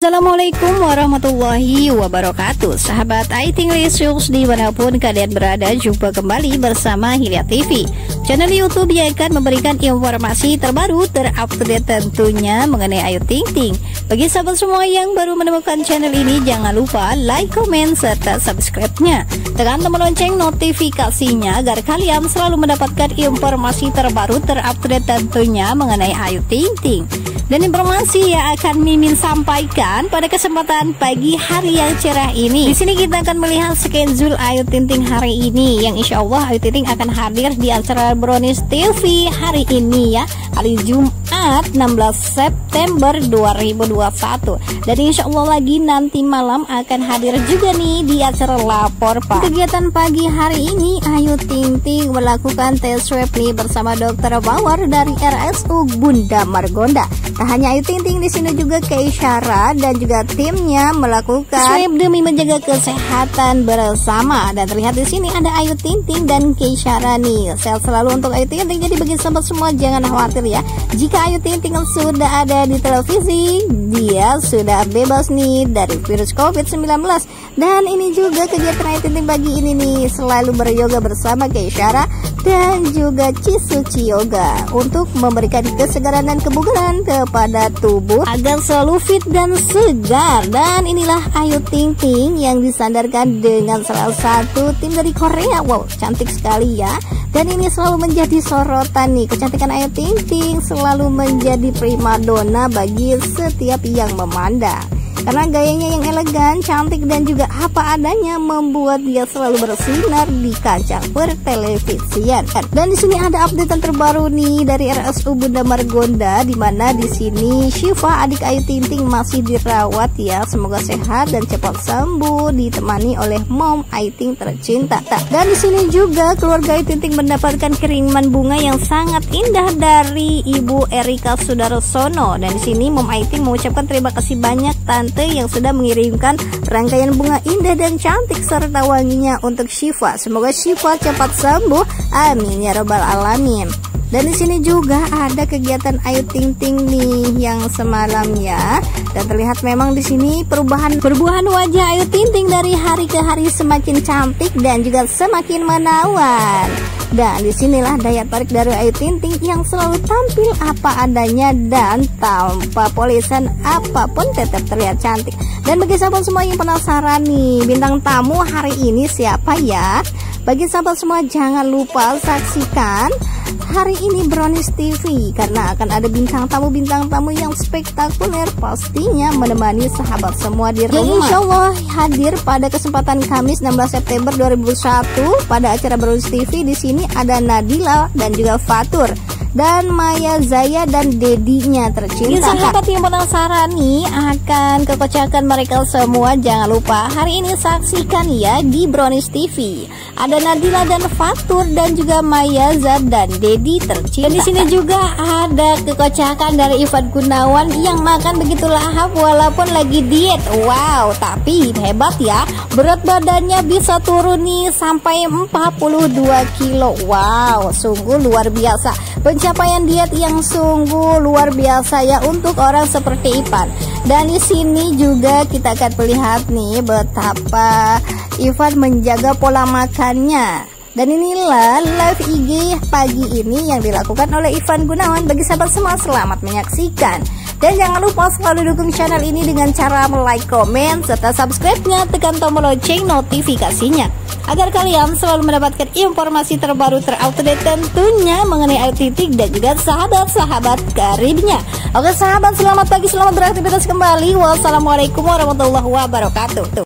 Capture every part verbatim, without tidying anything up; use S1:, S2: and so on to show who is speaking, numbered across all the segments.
S1: Assalamualaikum warahmatullahi wabarakatuh. Sahabat I T English dimanapun kalian berada, jumpa kembali bersama Hilya T V, channel YouTube yang akan memberikan informasi terbaru terupdate tentunya mengenai Ayu Ting Ting. Bagi sahabat semua yang baru menemukan channel ini, jangan lupa like, comment, serta subscribe-nya. Tekan tombol lonceng notifikasinya agar kalian selalu mendapatkan informasi terbaru terupdate tentunya mengenai Ayu Ting Ting. Dan informasi yang akan Mimin sampaikan pada kesempatan pagi hari yang cerah ini. Di sini kita akan melihat schedule Ayu Ting Ting hari ini, yang insya Allah Ayu Ting Ting akan hadir di acara Brownies T V hari ini ya, hari Jumat enam belas September dua ribu dua puluh satu. Dan insya Allah lagi nanti malam akan hadir juga nih di acara Lapor Pak. Kegiatan pagi hari ini Ayu Ting Ting melakukan tes swab nih bersama dokter Bawar dari R S U Bunda Margonda. Tak hanya Ayu Ting Ting, di sini juga Keisyara dan juga timnya melakukan swab demi menjaga kesehatan bersama. Dan terlihat di sini ada Ayu Ting Ting dan Keisyara nih. Sehat selalu untuk Ayu Ting Ting. Jadi bagi sahabat semua jangan khawatir ya, jika Ayu Ting Ting sudah ada di televisi, dia sudah bebas nih dari virus covid sembilan belas. Dan ini juga kegiatan Ayu Ting Ting pagi ini nih, selalu beryoga bersama Keisyara dan juga Cisuci Yoga untuk memberikan kesegaran dan kebugaran kepada tubuh agar selalu fit dan segar. Dan inilah Ayu Ting Ting yang disandarkan dengan salah satu tim dari Korea. Wow, cantik sekali ya. Dan ini selalu menjadi sorotan nih, kecantikan Ayu Ting Ting selalu menjadi primadona bagi setiap yang memandang. Karena gayanya yang elegan, cantik dan juga apa adanya membuat dia selalu bersinar di kancah pertelevisian. Dan di sini ada update terbaru nih dari R S U Bunda Margonda, di mana di sini Syifa adik Ayu Ting Ting masih dirawat ya. Semoga sehat dan cepat sembuh, ditemani oleh Mom Ayu Ting tercinta. Dan di sini juga keluarga Ayu Ting Ting mendapatkan kiriman bunga yang sangat indah dari Ibu Erika Sudarsono. Dan di sini Mom Ayu Ting mengucapkan terima kasih banyak Tante yang sudah mengirimkan rangkaian bunga indah dan cantik serta wanginya untuk Syifa. Semoga Syifa cepat sembuh, amin ya robbal alamin. Dan di sini juga ada kegiatan Ayu Ting Ting nih yang semalam ya. Dan terlihat memang di sini perubahan perubahan wajah Ayu Ting Ting dari hari ke hari semakin cantik dan juga semakin menawan. Dan disinilah daya tarik dari Ayu Ting Ting yang selalu tampil apa adanya dan tanpa polesan apapun tetap terlihat cantik. Dan bagi sahabat semua yang penasaran nih, bintang tamu hari ini siapa ya? Bagi sahabat semua jangan lupa saksikan hari ini Brownies T V, karena akan ada bintang tamu-bintang tamu yang spektakuler pastinya menemani sahabat semua di rumah. Yang insya Allah hadir pada kesempatan Kamis enam belas September dua ribu satu pada acara Brownies T V. Di sini ada Nadila dan juga Fatur dan Maya Zaya dan dedinya tercinta. Jadi sahabat yang penasaran nih akan kekocakan mereka semua, jangan lupa hari ini saksikan ya di Brownies T V. Ada Nadila dan Fatur dan juga Maya Zaya dan Dedi tercinta. Dan di sini juga ada kekocakan dari Ivan Gunawan yang makan begitu lahap walaupun lagi diet. Wow, tapi hebat ya, berat badannya bisa turun nih sampai empat puluh dua kilo. Wow, sungguh luar biasa. Pencapaian diet yang sungguh luar biasa ya untuk orang seperti Ivan. Dan di sini juga kita akan melihat nih betapa Ivan menjaga pola makannya. Dan inilah live I G pagi ini yang dilakukan oleh Ivan Gunawan. Bagi sahabat semua selamat menyaksikan. Dan jangan lupa selalu dukung channel ini dengan cara like, komen, serta subscribe-nya. Tekan tombol lonceng notifikasinya agar kalian selalu mendapatkan informasi terbaru terupdate tentunya mengenai Ayu Ting Ting dan juga sahabat-sahabat karibnya. Oke sahabat, selamat pagi, selamat beraktivitas kembali. Wassalamualaikum warahmatullahi wabarakatuh.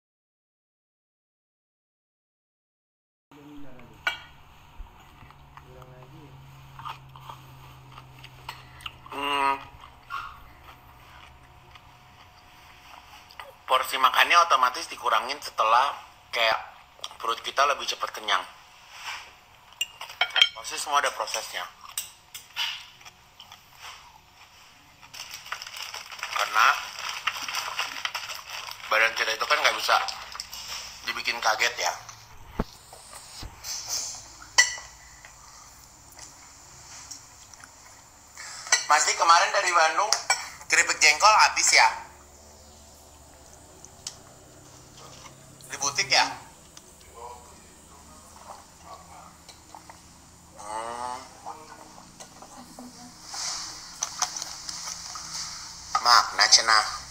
S2: Hmm, porsi makannya otomatis dikurangin setelah kayak perut kita lebih cepat kenyang. Pasti semua ada prosesnya. Karena badan kita itu kan nggak bisa dibikin kaget ya. Mas Di kemarin dari Bandung keripik jengkol habis ya? di butik ya? Hmm. Makna cenah.